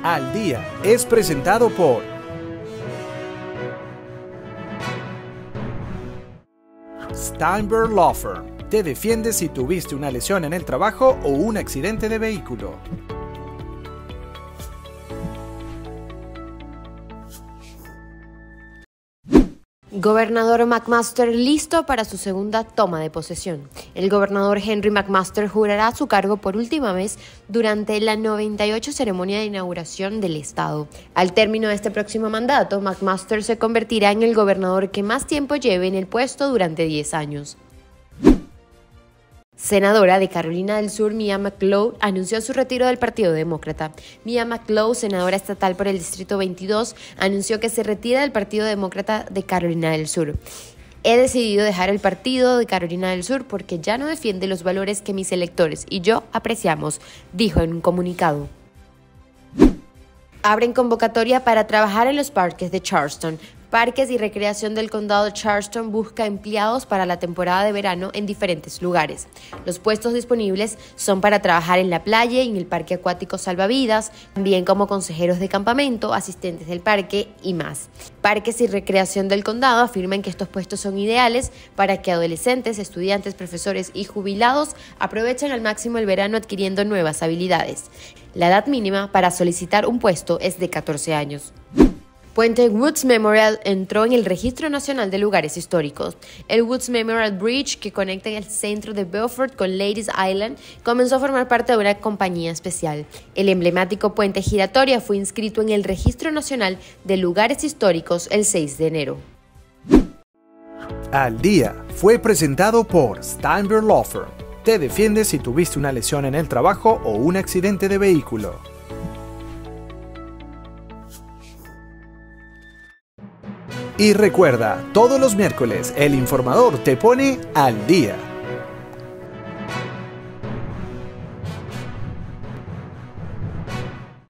al Día es presentado por Steinberg Law Firm. Te defiende si tuviste una lesión en el trabajo o un accidente de vehículo. Gobernador McMaster listo para su segunda toma de posesión. El gobernador Henry McMaster jurará su cargo por última vez durante la 98 ceremonia de inauguración del estado. Al término de este próximo mandato, McMaster se convertirá en el gobernador que más tiempo lleve en el puesto durante 10 años. Senadora de Carolina del Sur, Mia McLeod, anunció su retiro del Partido Demócrata. Mia McLeod, senadora estatal por el Distrito 22, anunció que se retira del Partido Demócrata de Carolina del Sur. He decidido dejar el Partido de Carolina del Sur porque ya no defiende los valores que mis electores y yo apreciamos, dijo en un comunicado. Abren convocatoria para trabajar en los parques de Charleston. Parques y Recreación del Condado de Charleston busca empleados para la temporada de verano en diferentes lugares. Los puestos disponibles son para trabajar en la playa y en el parque acuático Salvavidas, también como consejeros de campamento, asistentes del parque y más. Parques y Recreación del Condado afirman que estos puestos son ideales para que adolescentes, estudiantes, profesores y jubilados aprovechen al máximo el verano adquiriendo nuevas habilidades. La edad mínima para solicitar un puesto es de 14 años. Puente Woods Memorial entró en el Registro Nacional de Lugares Históricos. El Woods Memorial Bridge, que conecta el centro de Beaufort con Ladies Island, comenzó a formar parte de una compañía especial. El emblemático puente giratorio fue inscrito en el Registro Nacional de Lugares Históricos el 6 de enero. Al Día fue presentado por Steinberg Law Firm. Te defiende si tuviste una lesión en el trabajo o un accidente de vehículo. Y recuerda, todos los miércoles El Informador te pone al día.